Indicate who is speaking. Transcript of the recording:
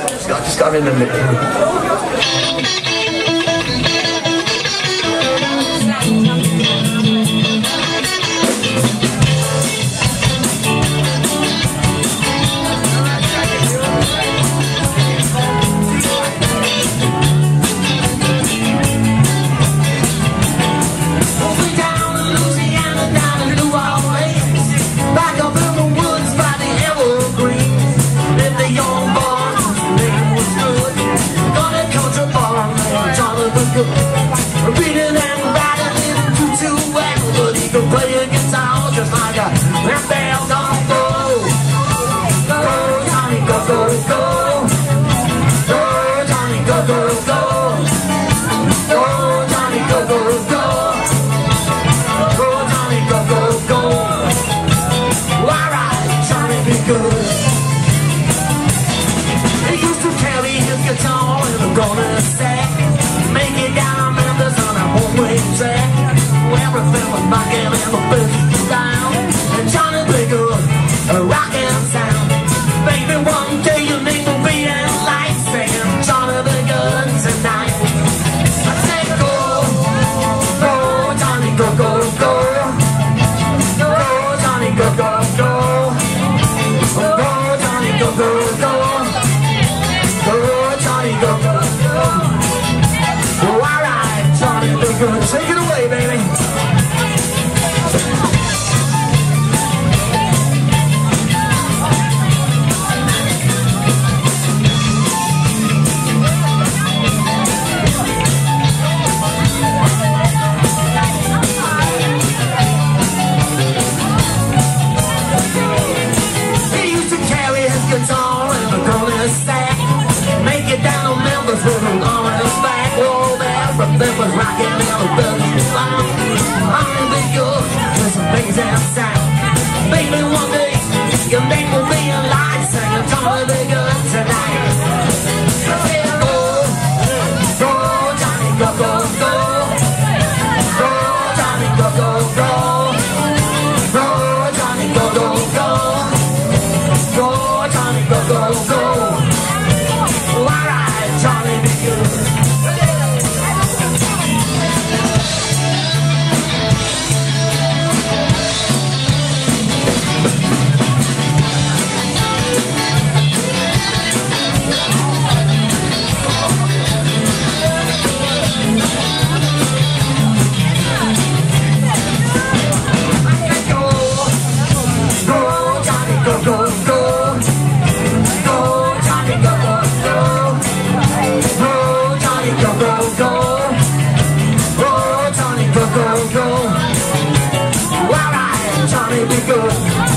Speaker 1: Just got in the middle. Reading and writing didn't do too well, but he could play a guitar just like a bells on go. Go, Johnny, go, go, go. Go, Johnny, go, go, go. Go, Johnny, go, go, go. Go, Johnny, go, go, go. Alright, Johnny, be good. He used to carry his guitar in the corner sack, make it down Memphis on a one-way track. Everything was rocking and the business was down, and Johnny be good, a rockin' sound. Baby, one day your name will be in lights, saying Johnny be good tonight. I said go, go, Johnny, go, go, go. Go, Johnny, go, go, go. Go, Johnny, go, go, go. Go, Johnny, go, go, go. Oh, alright, Johnny, be good. Take it away, baby. He used to carry his guitar in the corner stack, make it down on Memphis with him on his back. Whoa, everything was rocking and the building was loud. I'm be good with some bass and sound. Baby, one day your name will be in lights, saying Johnny be good tonight. I said go, go, Johnny, go, go, go. Go, Johnny, go, go, go. Go, Johnny, go, go, go. Go, Johnny, go, go, go. Alright, Johnny, be good. Go, go, go. Alright, Johnny, be good.